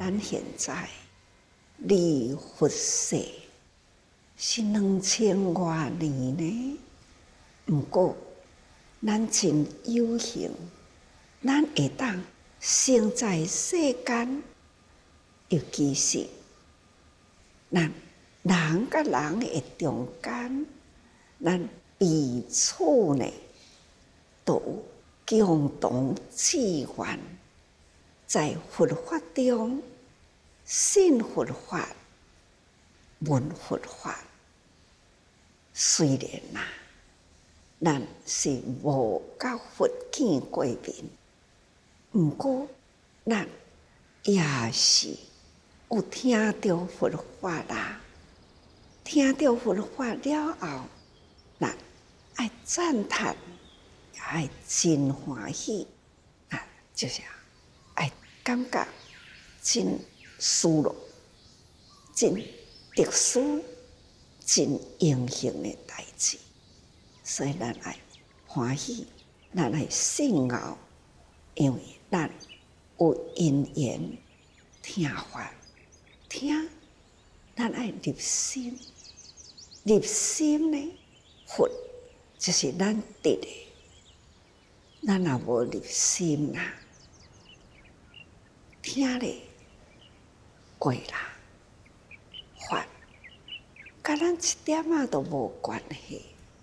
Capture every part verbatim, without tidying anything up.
咱现在离佛世是两千多年呢，不过咱真有幸，咱会当生在世间，尤其是咱人甲人的中间，咱彼此呢都有共同志愿，在佛法中信佛法、闻佛法。虽然呐、啊，咱是无甲佛见过面，毋过咱也是有听到佛法啦。听到佛法了后，咱爱赞叹，也爱真欢喜，啊，就是爱感觉真舒乐、真特殊、真荣幸的代志。所以咱爱欢喜，咱爱信号，因为咱有因缘听法，听，咱爱入心。入心呢，佛就是咱得的。咱若无入心啦，听咧过啦，法甲咱一点仔都无关系。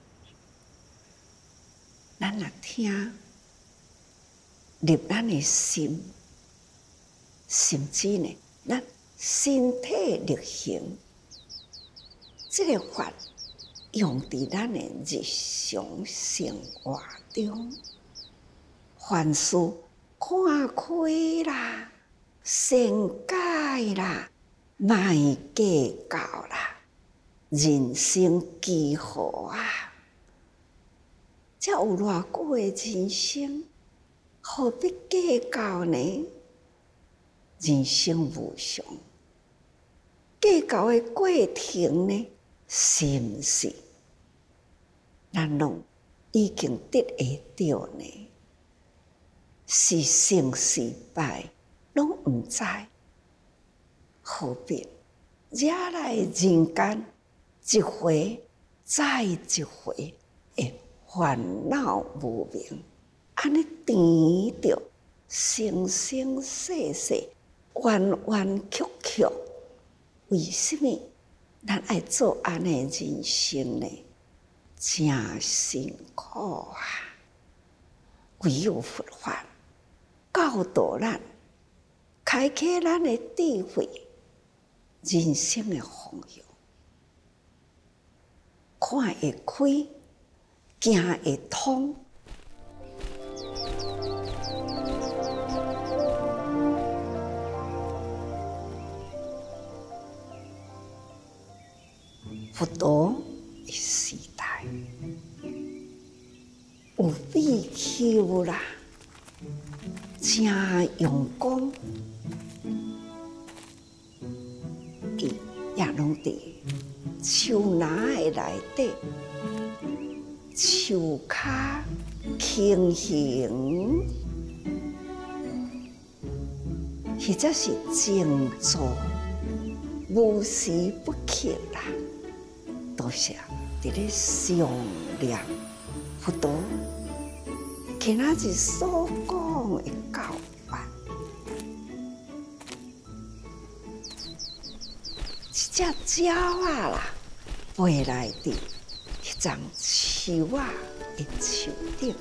咱若听入咱的心，甚至呢，咱身体力行。这个法用伫咱的日常生活中，凡事看开啦、善解啦、莫计较啦，人生几好啊！才有偌久的人生，何必计较呢？人生无常，计较的过程呢？是毋是？咱拢已经得会到呢？是成是败，拢毋知，何必惹来人间一回再一回的烦恼无明？安尼甜着生生世世，冤冤曲曲，为什么？咱爱做安尼人生呢，真辛苦啊！唯有佛法教导咱，开启咱的智慧，人生的方向，看会开，行会通。佛陀的时代，有比丘啦，真用功，伊也拢伫树林的内底，树骹轻行，或者是静坐，无时不刻啦。都是伫咧上念佛陀今仔日所讲的教法，一只鸟啊啦，飞来伫迄丛树仔的树顶，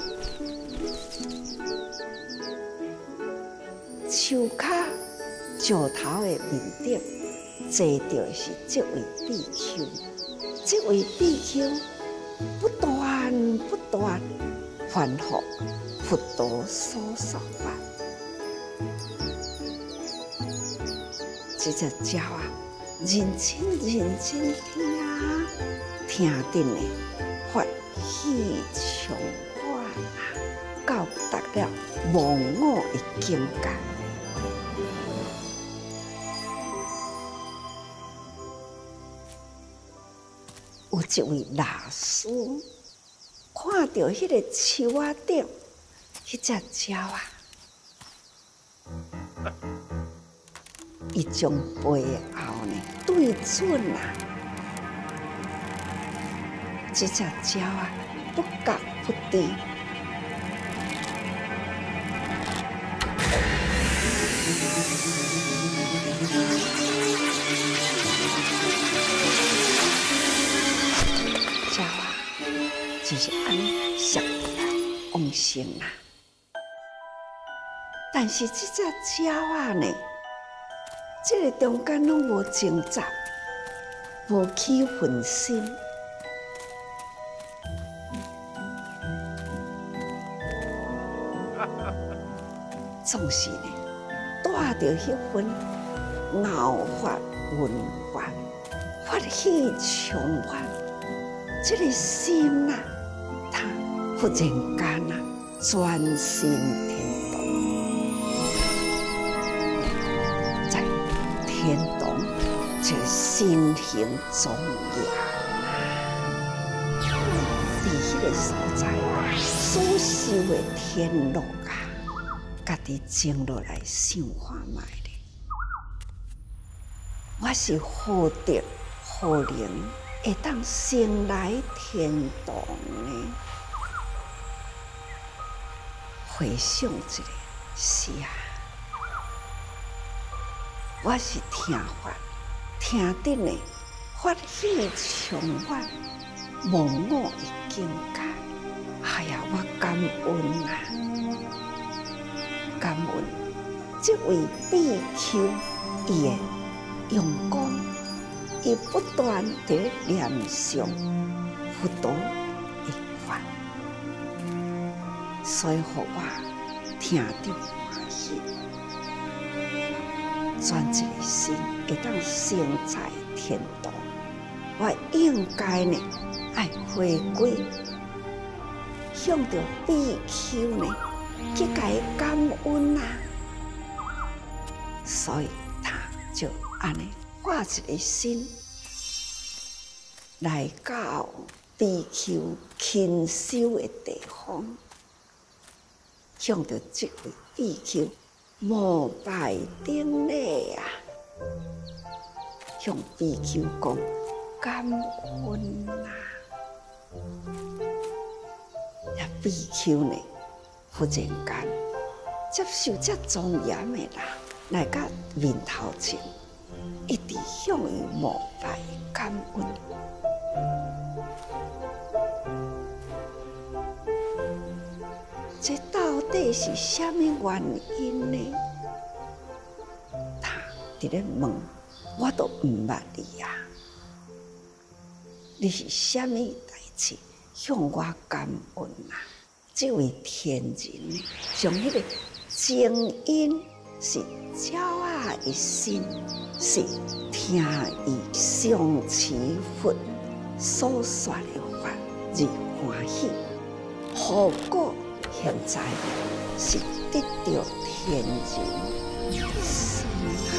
树骹石头的面顶坐着是这位比丘。这位比丘不断不断反复佛陀所说法，这只鸟啊，认真认真听，听得呢发喜充满啊，到达了忘我的境界。有一位老师看到迄个树仔顶，迄只鸟啊， 伊将背后呢对准啊，这只鸟啊不高不低。鸟啊，就是安尼上往生啊。但是这只鸟啊呢，这个中间拢无挣扎，无起分心。总是呢，带着迄份傲发、文发、发喜充发，这个心啊，它忽然间啊，专心天动，在天动这个心行中央啊，伫迄个所在所修的天路啊。家己静落来想看卖咧，我是何德何能会当生来天堂呢？回想一下，是啊，我是听法，听得呢发喜充满，忘我的境界。哎呀，我感恩啊！感恩这位比丘，伊的用功，伊不断地念诵佛陀的法，所以互我听得欢喜，专一的心会当生在天堂。我应该呢，爱回归，向着比丘呢。去甲伊感恩啊，所以他就安尼化一个心来到比丘勤修的地方，向着这位比丘膜拜顶礼啊，向比丘讲感恩啊，那比丘呢？忽然间，接受这庄严的人来到面头前，一直向伊膜拜感恩。这到底是什么原因呢？他伫咧问，我都唔捌你啊！你是什么代志向我感恩啊？这位天人呢，将迄个正因是鸟仔的心，是听伊上持佛所说的法而欢喜。何果现在是得到天人心啊！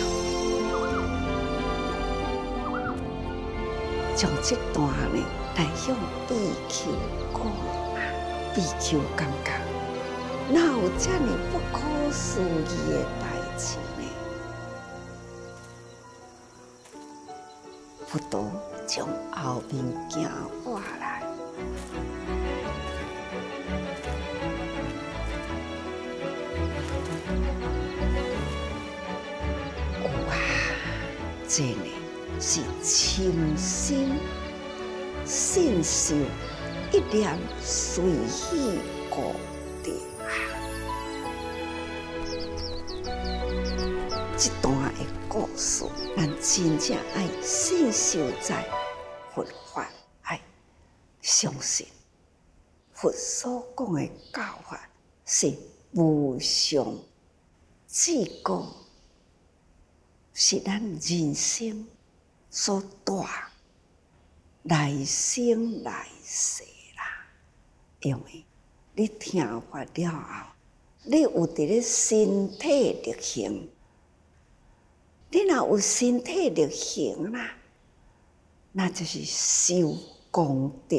将这段呢来向比丘讲。比丘感觉，哪有这么不可思议的代志呢？佛陀从后面行过来，哇，这呢是清心信受。一念随喜果的啊！这段的故事，咱真正爱信受在佛法，爱相信佛所讲的教法是无上至高，是咱人生所带来生来世。因为你听法了后，你有伫咧身体力行，你若有身体力行啦，那就是修功德，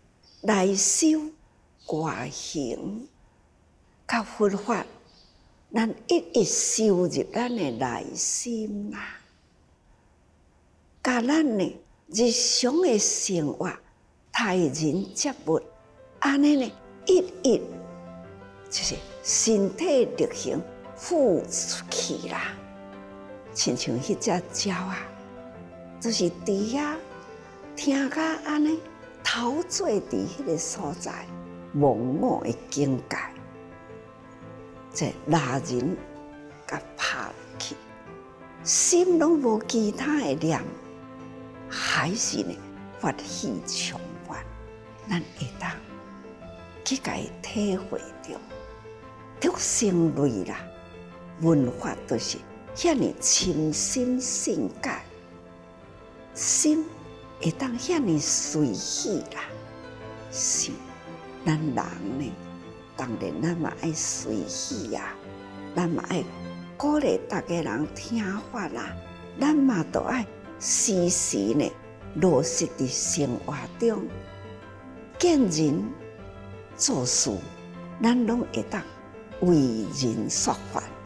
来修外行，甲佛法咱一一收入咱的内心啦，甲咱的日常的生活、待人接物，安尼呢，一一就是身体力行付出去啦。亲像迄只鸟啊，就是伫遐听甲安尼，陶醉伫迄个所在，忘我的境界。这拉人甲拍去，心拢无其他的念，还是呢法喜充满，咱会当去甲伊体会着，读生类啦，文化都是遐尼深深性解，心会当遐尼随喜啦，是咱人呢。当然，咱嘛爱随喜啊，咱嘛爱鼓励大家人听法啦，咱嘛都爱时时呢落实伫生活中，见人做事，咱拢会当为人说法。